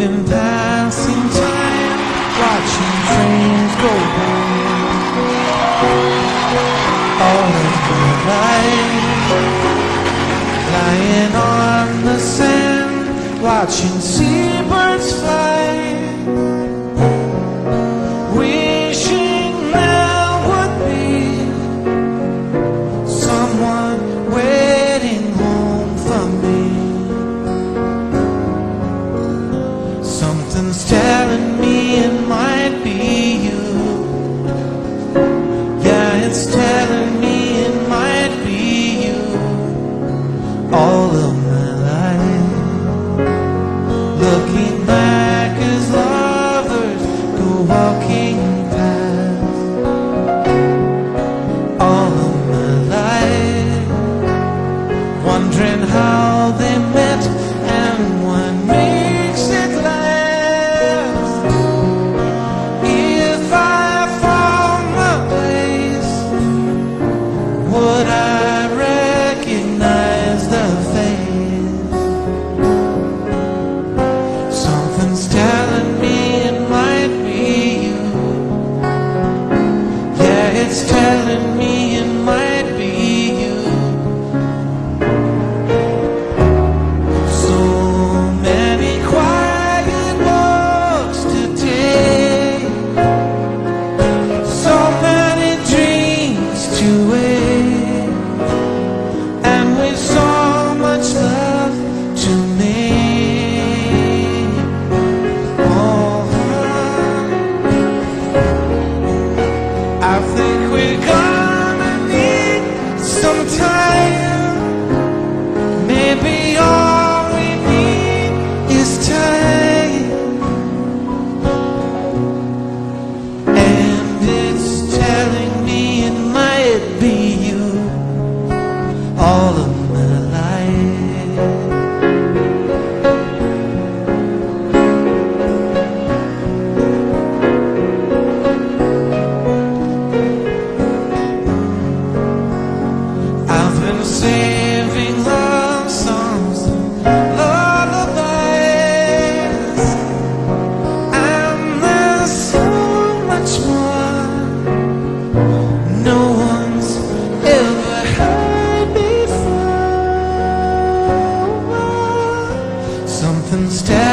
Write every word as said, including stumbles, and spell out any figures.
been passing time, watching trains go by. All of my life, lying on the sand, watching seabirds fly, wishing there would be someone waiting home for me. Something's telling me it might be you. Yeah, it's telling me it might be you. All of my life, looking back as lovers go walking past. All of my life, wondering how they met and what makes it last. If I found the place, would I recognize the face? Something's telling me it might be you. Yeah, it's telling me it might be you. So many quiet walks to take, so many dreams to wake, and with so much love to make. Oh, I think we're gonna need some time. Maybe all we need is time. And it's telling me it might be you. All of my life, I've been saving love songs, lullabies, and there's so much more no one's ever heard before. Something's telling